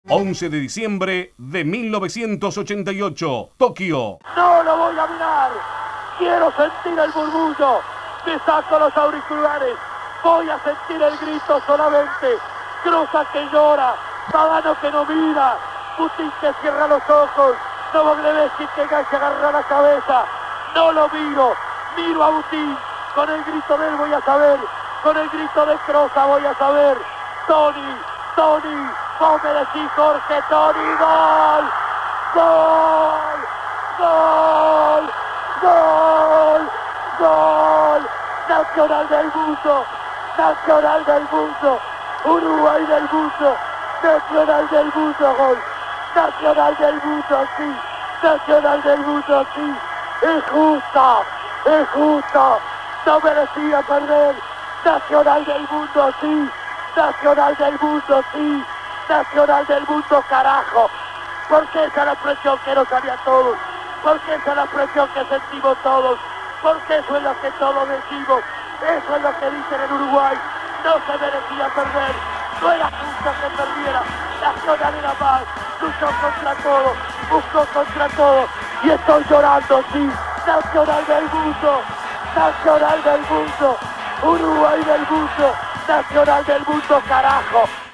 11 de diciembre de 1988, Tokio. No lo voy a mirar. Quiero sentir el murmullo. Me saco los auriculares. Voy a sentir el grito solamente. Krosa que llora. Pagano que no mira. Putin que cierra los ojos. Novoglebski que agarra la cabeza. No lo miro. Miro a Putin. Con el grito de él voy a saber. Con el grito de Krosa voy a saber. Tony. Vos me decís, Jorge, Tony. ¡Gol! ¡Gol! ¡Gol! ¡Gol! ¡Gol! Nacional del mundo. Nacional del mundo. Uruguay del mundo. Nacional del mundo, gol. Nacional del mundo, sí. Nacional del mundo, sí. Es justa. Es justa. No merecía perder. Nacional del mundo, sí. Nacional del mundo, sí. Nacional del mundo, carajo. Porque esa es la presión que nos haría a todos. Porque esa es la presión que sentimos todos. Porque eso es lo que todos decimos. Eso es lo que dicen en Uruguay. No se merecía perder. No era justo que perdiera. Nacional era más. Luchó contra todo. Buscó contra todo. Y estoy llorando, sí. Nacional del mundo. Nacional del mundo. Uruguay del mundo. Nacional del mundo, carajo.